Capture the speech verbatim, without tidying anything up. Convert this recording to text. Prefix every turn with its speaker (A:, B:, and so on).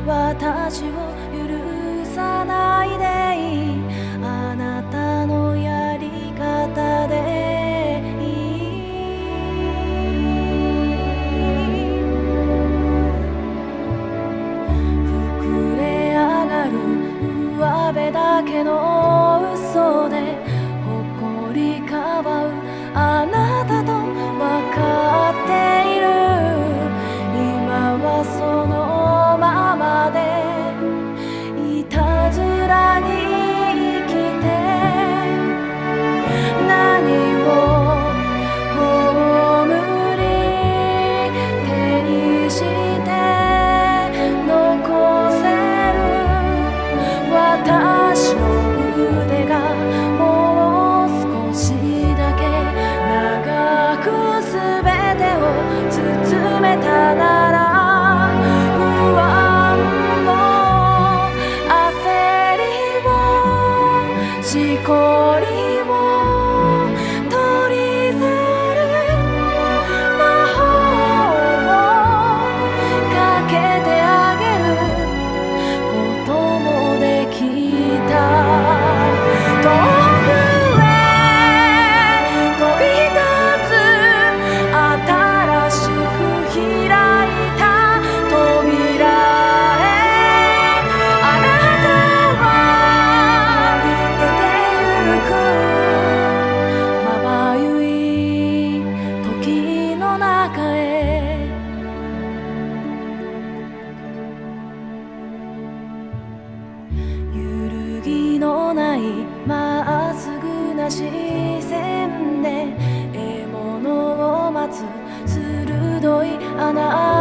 A: 私を許さないでいい、あなたのやり方でいい。膨れ上がる上辺だけの嘘で誇りかばうあなたと分かっている。今はそのままでいたずらに生きて、何を葬り手にして残せる。私の腕がもう少しだけ長くすべてを包めたなら、不安も焦りもしこりも取り去る魔法をかけてあげることもできた。遠くへ飛び立つ新しく開いた扉へ、あなたは出てゆく。まばゆい時の中へ、揺るぎのないまっすぐな視線で獲物を待つ鋭いあなた